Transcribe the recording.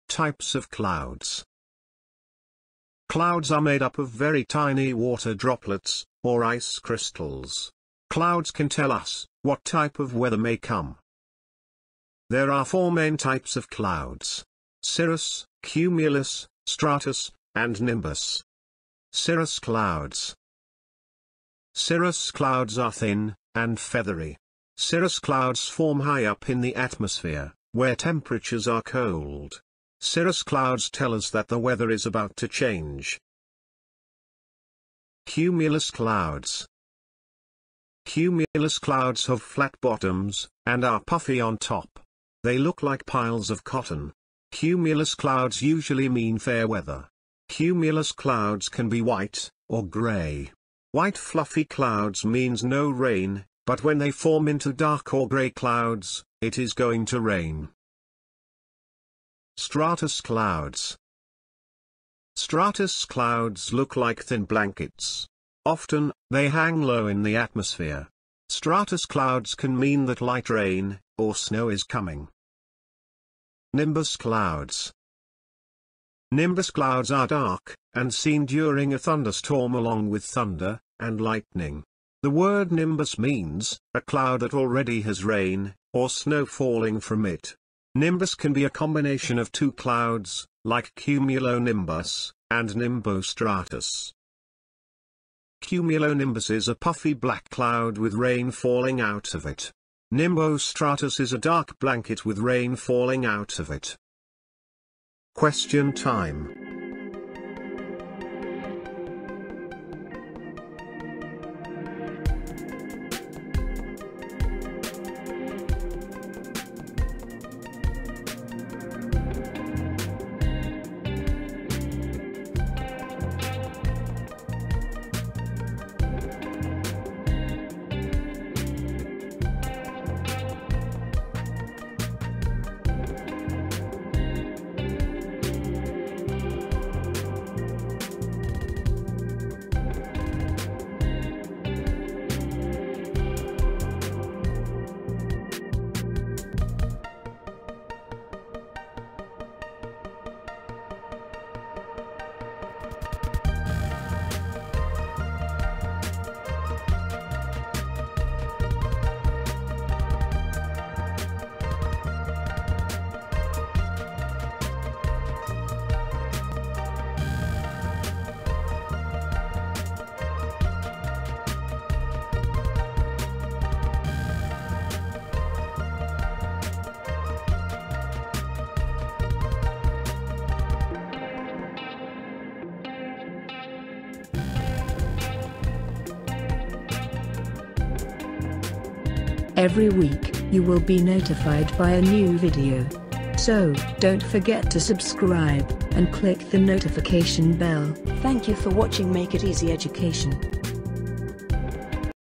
Types of clouds. Clouds are made up of very tiny water droplets, or ice crystals. Clouds can tell us what type of weather may come. There are four main types of clouds: cirrus, cumulus, stratus, and nimbus. Cirrus clouds. Cirrus clouds are thin and feathery. Cirrus clouds form high up in the atmosphere, where temperatures are cold. Cirrus clouds tell us that the weather is about to change. Cumulus clouds. Cumulus clouds have flat bottoms, and are puffy on top. They look like piles of cotton. Cumulus clouds usually mean fair weather. Cumulus clouds can be white, or gray. White fluffy clouds means no rain, but when they form into dark or gray clouds, it is going to rain. Stratus clouds. Stratus clouds look like thin blankets. Often, they hang low in the atmosphere. Stratus clouds can mean that light rain, or snow is coming. Nimbus clouds. Nimbus clouds are dark, and seen during a thunderstorm along with thunder and lightning. The word nimbus means a cloud that already has rain, or snow falling from it. Nimbus can be a combination of two clouds, like cumulonimbus and nimbostratus. Cumulonimbus is a puffy black cloud with rain falling out of it. Nimbostratus is a dark blanket with rain falling out of it. Question time. Every week, you will be notified by a new video. So, don't forget to subscribe, and click the notification bell. Thank you for watching Make It Easy Education.